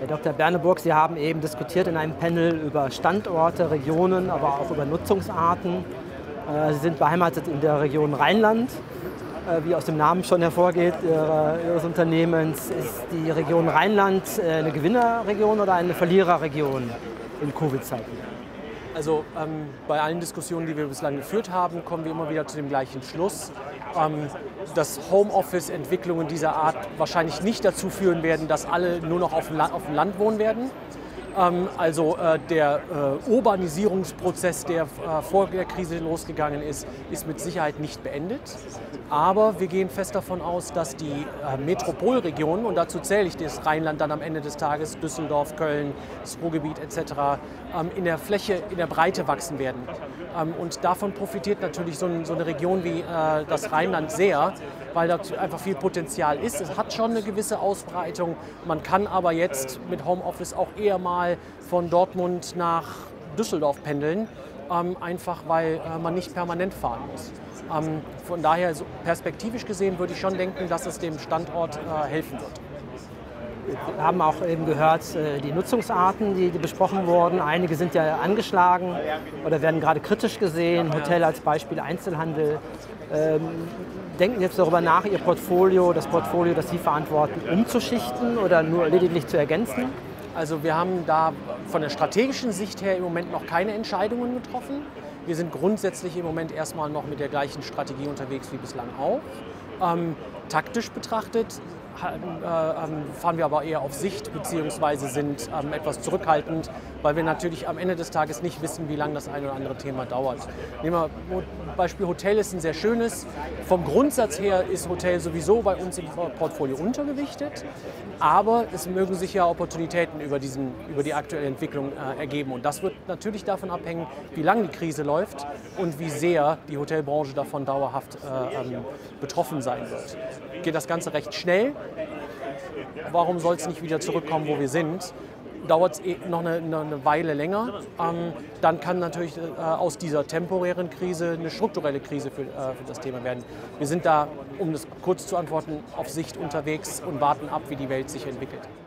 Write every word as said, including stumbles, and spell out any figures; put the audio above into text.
Herr Doktor Berneburg, Sie haben eben diskutiert in einem Panel über Standorte, Regionen, aber auch über Nutzungsarten. Sie sind beheimatet in der Region Rheinland. Wie aus dem Namen schon hervorgeht, Ihres Unternehmens, ist die Region Rheinland eine Gewinnerregion oder eine Verliererregion in Covid-Zeiten? Also ähm, bei allen Diskussionen, die wir bislang geführt haben, kommen wir immer wieder zu dem gleichen Schluss, ähm, dass Homeoffice-Entwicklungen dieser Art wahrscheinlich nicht dazu führen werden, dass alle nur noch auf dem Land, auf dem Land wohnen werden. Ähm, also äh, der äh, Urbanisierungsprozess, der äh, vor der Krise losgegangen ist, ist mit Sicherheit nicht beendet. Aber wir gehen fest davon aus, dass die äh, Metropolregionen, und dazu zähle ich das Rheinland dann am Ende des Tages, Düsseldorf, Köln, das Ruhrgebiet et cetera, ähm, in der Fläche, in der Breite wachsen werden. Ähm, und davon profitiert natürlich so, ein, so eine Region wie äh, das Rheinland sehr, weil da einfach viel Potenzial ist. Es hat schon eine gewisse Ausbreitung. Man kann aber jetzt mit Homeoffice auch eher mal von Dortmund nach Düsseldorf pendeln, ähm, einfach weil äh, man nicht permanent fahren muss. Ähm, von daher, so perspektivisch gesehen, würde ich schon denken, dass es dem Standort äh, helfen wird. Wir haben auch eben gehört, die Nutzungsarten, die, die besprochen wurden. Einige sind ja angeschlagen oder werden gerade kritisch gesehen. Hotel als Beispiel, Einzelhandel. Ähm, denken Sie jetzt darüber nach, Ihr Portfolio, das Portfolio, das Sie verantworten, umzuschichten oder nur lediglich zu ergänzen? Also wir haben da von der strategischen Sicht her im Moment noch keine Entscheidungen getroffen. Wir sind grundsätzlich im Moment erstmal noch mit der gleichen Strategie unterwegs wie bislang auch. Ähm, taktisch betrachtet fahren wir aber eher auf Sicht bzw. sind ähm, etwas zurückhaltend, weil wir natürlich am Ende des Tages nicht wissen, wie lange das ein oder andere Thema dauert. Nehmen wir Beispiel Hotel, ist ein sehr schönes. Vom Grundsatz her ist Hotel sowieso bei uns im Portfolio untergewichtet, aber es mögen sich ja Opportunitäten über, diesen, über die aktuelle Entwicklung äh, ergeben. Und das wird natürlich davon abhängen, wie lange die Krise läuft und wie sehr die Hotelbranche davon dauerhaft äh, ähm, betroffen sein wird. Geht das Ganze recht schnell? Warum soll es nicht wieder zurückkommen, wo wir sind? Dauert es eh noch eine, eine Weile länger, ähm, dann kann natürlich äh, aus dieser temporären Krise eine strukturelle Krise für, äh, für das Thema werden. Wir sind da, um das kurz zu antworten, auf Sicht unterwegs und warten ab, wie die Welt sich entwickelt.